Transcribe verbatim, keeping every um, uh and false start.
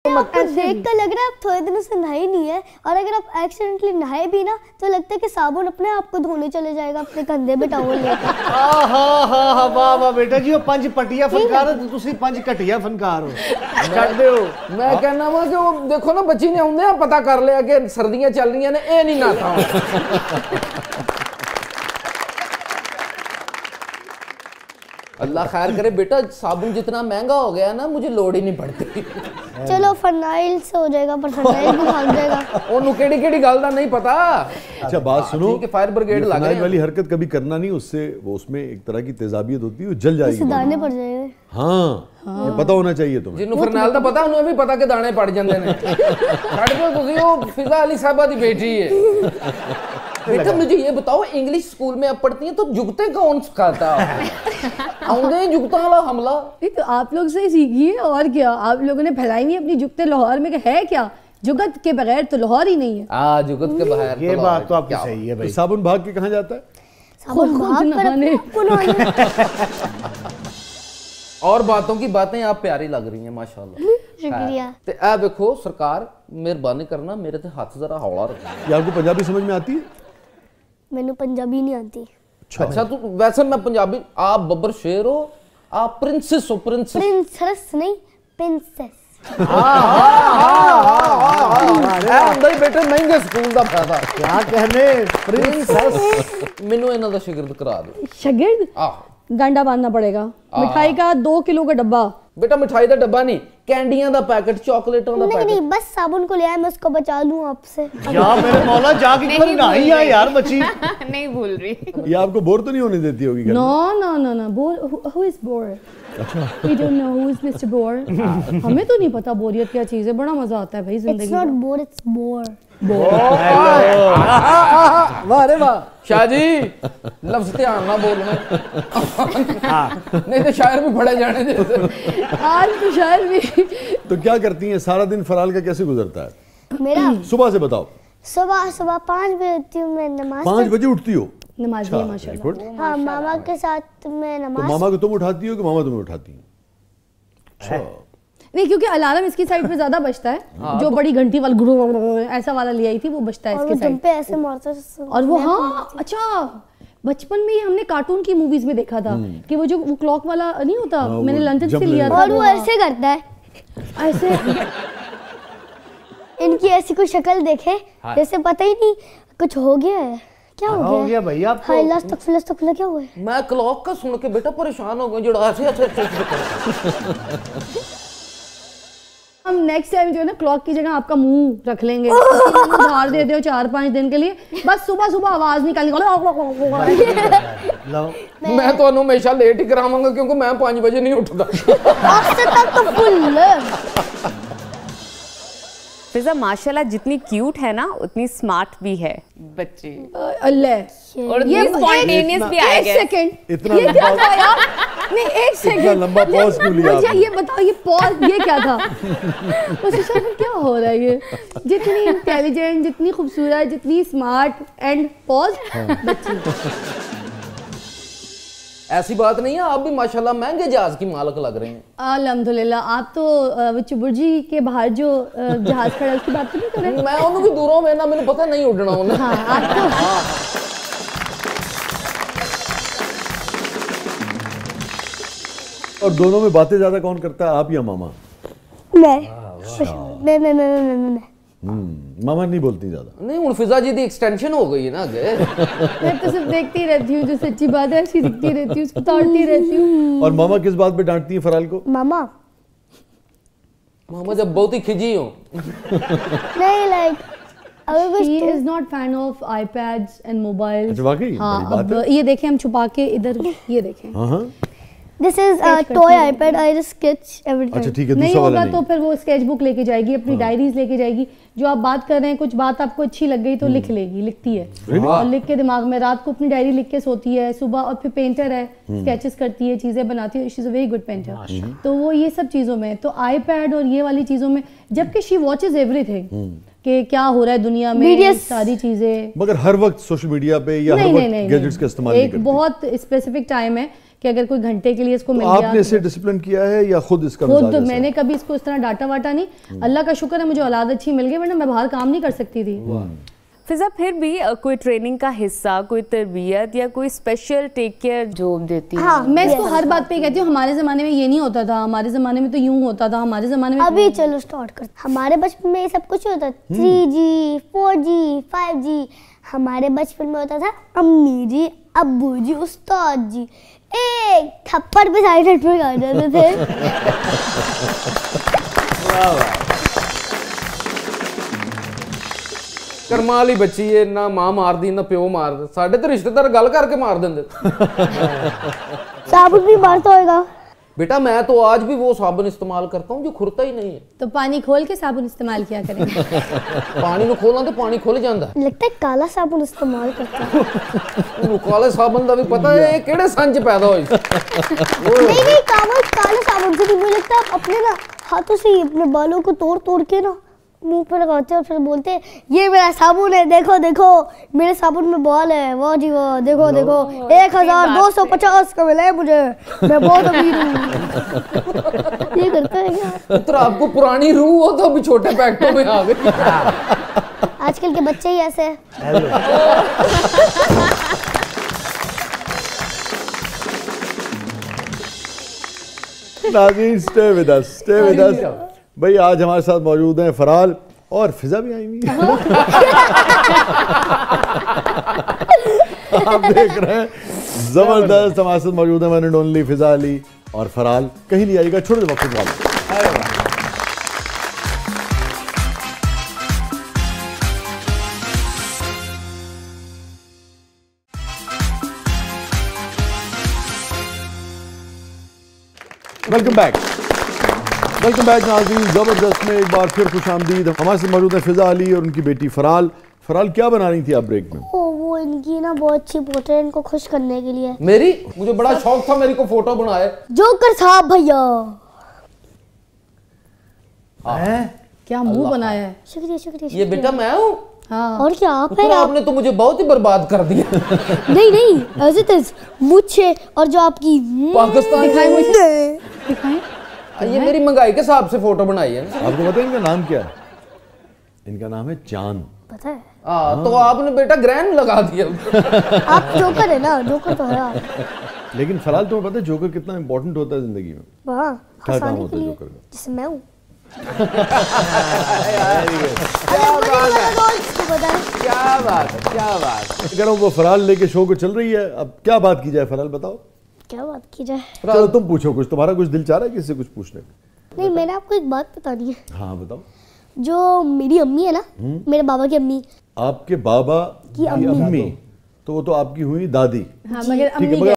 देख कर लग रहा है आप थोड़े दिनों से नहाए नहीं है, और अगर आप एक्सीडेंटली नहाए भी ना तो लगता है कि साबुन अपने आप को धोने चले जाएगा अपने कंधे पे टॉवल लेकर। हाँ हाँ हाँ वाह वाह बेटा जी, वो पंज पटिया फनकार हो, तुसी पंज कटिया फनकार हो। छੱਡ ਦਿਓ। मैं कहना वा कि वो देखो ना बच्ची ने आउंदे पता कर लिया कि सर्दियां चल रही ने, ए नहीं नहाता। अल्लाह खैर करे बेटा, साबुन जितना महंगा हो गया ना मुझे लोड ही नहीं पड़ती। चलो फनाइल से हो जाएगा, पर फनाइल भी भाग जाएगा। ओनू केड़ी केड़ी गल दा नहीं पता। अच्छा बात सुनो कि फायर ब्रिगेड लग रही वाली हरकत कभी करना नहीं, उससे वो उसमें एक तरह की तेजाबियत होती है, वो जल जाएगी, दाने पड़ जाएंगे। हाँ, हाँ। ये पता होना चाहिए तुम्हें। जिन्हों फरनैल दा पता उन्हें भी पता के दाने पड़ जाते हैं। छड़ दो तुसी वो फिजा अली साहबा दी बेटी है। बेटा मुझे ये बताओ, इंग्लिश स्कूल में अब पढ़ती हैं तो जुगते कौन सिखाता है? आउंदे जुगता वाला हमला। तो आप लोग से सीखिए, और क्या आप लोगों ने फैलाई हुई अपनी जुगते लाहौर में, है क्या जुगत के बगैर तो लाहौर ही नहीं है। हाँ जुगत के बगैर ये बात तो आपकी सही है भाई। तो साबुन भाग के कहाँ जाता है? साबुन भाग कर और बातों की बातें आप प्यारी लग रही हैं माशाल्लाह। शुक्रिया। ते ए देखो सरकार मेहरबानी करना मेरे ते हाथ जरा हौला रखो। ये आपको पंजाबी समझ में आती है? मैंने पंजाबी नहीं आती। अच्छा, अच्छा तो वैसे मैं पंजाबी, आप बब्बर शेर हो, आप प्रिंसेस हो। प्रिंसेस प्रिंसेस नहीं प्रिंसेस। भाई बेटे महंगे स्कूल दा फायदा क्या कहने प्रिंसेस। मेनू इन्हां दा शागिर्द करा दो। शागिर्द? आह गांडा बांधना पड़ेगा। मिठाई का दो किलो का डब्बा। बेटा मिठाई का डब्बा नहीं, कैंडियां दा पैकेट, चॉकलेटों दा नहीं पैकेट। नहीं बस साबुन को ले आया, मैं उसको बचा लूं आपसे। या मेरे मौला जाके कोई नहीं है यार बच्ची। नहीं भूल रही। ये आपको बोर तो नहीं होने देती होगी? No no no no bore, who is bore? अच्छा we don't know who is mister bore. हमें तो नहीं पता बोरियत क्या चीज है, बड़ा मजा आता है भाई जिंदगी में। It's not bore, it's bore. वाह रे वाह शाह जी, लफ्ज ध्यान ना बोलना नहीं तो शायर भी फड़े जाने दे। आज तो शायर भी। तो क्या करती हैं सारा दिन? फराल का कैसे गुजरता है मेरा? सुबह से बताओ। सुबह सुबह पाँच बजे उठती हूँ मैं, नमाज पाँच बजे उठती हो? नमाज़ी है माशाल्लाह। हाँ मामा के साथ मैं नमाज। तो मामा को तुम उठाती हो कि मामा तुम्हें उठाती हैं? अच्छा नहीं, क्योंकि अलार्म इसकी साइड पे ज्यादा बजता है। हाँ, जो तो बड़ी घंटी वाला ऐसा वाला ले आई थी वो बजता है इसके साइड पे ऐसे मारता है। और वो हाँ अच्छा बचपन में हमने कार्टून की मूवीज में देखा था कि वो जो वो क्लॉक वाला नहीं होता, मैंने लंदन से लिया था। और वो ऐसे करता है ऐसे। इनकी ऐसी कोई शक्ल देखे जैसे पता ही नहीं कुछ हो गया है। क्या हो गया? हो गया भैया आपको? हाय लास्ट तक फिलस तक क्या हुआ है? मैं क्लॉक का सुन के बेटा परेशान हो गया, जो ऐसे ऐसे। हम नेक्स्ट टाइम जो है ना क्लॉक की जगह आपका मुंह रख लेंगे, उधार दे दो चार पांच दिन के लिए, बस सुबह सुबह आवाज निकालनी। मैं तो हमेशा लेट ही कराऊंगा क्योंकि मैं पाँच बजे नहीं उठता। तक तो फुल। फिजा माशाल्लाह जितनी क्यूट है ना उतनी स्मार्ट भी है बच्ची। अल्लाह और ये स्पॉन्टेनियस भी आ गया। एक सेकंड, इतना ये क्या था यार? नहीं एक सेकंड, लंबा पॉज क्यों लिया आपने? ये बताओ ये पॉज ये क्या था? उस साथ क्या हो रहा है? ये जितनी इंटेलिजेंट, जितनी खूबसूरत, जितनी स्मार्ट एंड पॉज बच्ची। ऐसी बात नहीं है, आप भी माशाल्लाह महंगे जहाज की मालक लग रहे हैं। अल्हम्दुलिल्लाह। आप तो चुबुर्जी के बाहर जो जहाज खड़ा है उसकी बात नहीं कर रहे? मैं उन्हें भी दूरों में ना, मैंने पता नहीं उड़ना उन्हें। हाँ, आप तो और दोनों में बातें ज्यादा कौन करता है, आप या मामा? मैं मैं मैं मैं मैं मैं हम्म मामा नहीं बोलती ज्यादा? नहीं उन फिजा जी दी एक्सटेंशन हो गई है ना आगे। मैं तो सिर्फ देखती रहती हूँ, जो सच्ची बात है ऐसी दिखती रहती हूँ, उसको ताड़ती रहती हूँ। और मामा किस बात पे डांटती है फराल को? मामा मामा जब बहुत ही खिजी हो। नहीं like He is not fan of iPads and mobiles. अच्छा वाकई? हाँ अब ये देखें हम छुपा के इधर ये देखें। हाँ हाँ This is a toy iPad. I just sketch everything. अच्छा ठीक है, नहीं दूसरा वाला होगा तो फिर वो स्केच बुक लेके जाएगी, अपनी डायरीज लेके जाएगी, जो आप बात कर रहे हैं कुछ बात आपको अच्छी लग गई तो लिख लेगी, लिखती है और लिख के दिमाग में रात को अपनी डायरी लिख के सोती है, सुबह और फिर पेंटर है, स्केचेस करती है, चीजें बनाती है, she is a very good painter. तो वो ये सब चीजों में, तो आईपैड और ये वाली चीजों में, जबकि शी वॉचेज एवरीथिंग कि क्या हो रहा है दुनिया में, सारी चीजें। मगर हर वक्त सोशल मीडिया पे या हर वक्त गैजेट्स का इस्तेमाल नहीं करती। एक बहुत स्पेसिफिक टाइम है कि अगर कोई घंटे के लिए इसको तो मिल गया आपने इसे डिसिप्लिन किया है या खुद इसका खुद मिजाज ऐसा है? मैंने कभी इसको इस तरह डांटा वाटा नहीं। अल्लाह का शुक्र है मुझे औलाद अच्छी मिल गई, वरना मैं बाहर काम नहीं कर सकती थी। फिजा फिर भी अ, कोई ट्रेनिंग का हिस्सा, कोई तरबियत या कोई स्पेशल टेक केयर जो देती है? हाँ, मैं इसको हर बात पे कहती हूँ हमारे ज़माने में ये नहीं होता था, हमारे ज़माने में तो यूं होता था, हमारे ज़माने में अभी चलो स्टार्ट करते। हमारे बचपन में ये सब कुछ होता था, three G four G five G. हमारे बचपन में होता था अम्मी जी, अब्बू जी, उस्ताद जी, एक थप्पड़ पे साइड हेड पे आ जाते थे। करमाली बच्ची है, ना मां मार दी ना प्यो मार दे। साडे तो रिश्तेदार गल करके मार देंगे। साबुन भी मारता होगा। बेटा मैं तो आज भी वो साबुन इस्तेमाल करता हूँ जो खुरता ही नहीं है। तो पानी खोल के साबुन इस्तेमाल किया करेंगे। पानी को खोलना तो पानी खुल जाता है। लगता है काला साबुन इस्तेमाल करता है। ਉਹਨੂੰ ਕਾਲੇ ਸਾਬਣ ਦਾ ਵੀ ਪਤਾ ਹੈ ਇਹ ਕਿਹੜੇ ਸੰਨ ਚ ਪੈਦਾ ਹੋਈ। नहीं नहीं काला काले साबुन से नहीं, मुझे लगता है आप अपने ना हाथों से ही अपने बालों को तोड़ तोड़ के ना मुंह पे लगाते हैं और फिर बोलते हैं ये मेरा साबुन है, देखो देखो मेरे साबुन में बाल है, वाह जी वाह, देखो देखो एक हजार दो सौ पचास का मिला है मुझे, मैं बहुत अमीर हूँ। ये करता है क्या? तो आपको पुरानी रूह हो तो अभी छोटे पैकेटों में आ गई। आजकल के बच्चे ही ऐसे हैं। नाज़रीन stay with us, stay with us. भाई आज हमारे साथ मौजूद हैं फराल और फिजा भी आई हुई है। आप देख रहे हैं जबरदस्त, हमारे साथ मौजूद है one and only Fiza Ali और फराल। कहीं नहीं आएगा, छोड़ दे वक्त वाले। वेलकम बैक, वेलकम बैक नाज़रीन। ज़बरदस्त में एक बार फिर खुश आमदीद। हमारे साथ मौजूद है फिजा अली और उनकी बेटी फराल। फराल क्या बना रही थी आप ब्रेक में? ओ वो इनकी ना बहुत अच्छी पोते हैं, इनको खुश करने के लिए। मेरी मुझे बड़ा शौक था मेरी को फोटो बनाए। जोकर साहब भैया। क्या मुंह बनाया है। शुक्रिया शुक्रिया। ये बेटा मैं हूँ। हाँ और क्या आप तो हैं? आपने तो मुझे बहुत ही बर्बाद कर दिया। नहीं नहीं एज इट इज मुझे और जो आपकी पाकिस्तान दिखाए में मुझे, दिखाएं। ये मेरी महंगाई के हिसाब से फोटो बनाई है ना। आपको पता है इनका नाम क्या है? इनका नाम है चांद। पता है हाँ तो आपने बेटा ग्रैंड लगा दिया। आप जोकर है ना, जोकर तो है आप। लेकिन फराल तुम्हें पता है जोकर कितना इंपॉर्टेंट होता है जिंदगी में? हाँ क्या काम हंसाने होता के है लिए, जोकर का? जिसे मैं हूँ। क्या बात है, पता है क्या बात है, क्या बात है। कह रहा हूँ वो फराल लेके शो को चल रही है। अब क्या बात की जाए फराल, बताओ। क्या बात की जाए? चलो तुम पूछो कुछ, तुम्हारा कुछ दिल चाह रहा है किसी से कुछ पूछने का? नहीं मैंने आपको एक बात बतानी है। हाँ बताओ। जो मेरी अम्मी है ना, मेरे बाबा की अम्मी, आपके बाबा की की अम्मी। अम्मी, तो वो तो आपकी हुई दादी। हाँ मगर ठीक है, अम्मी मगर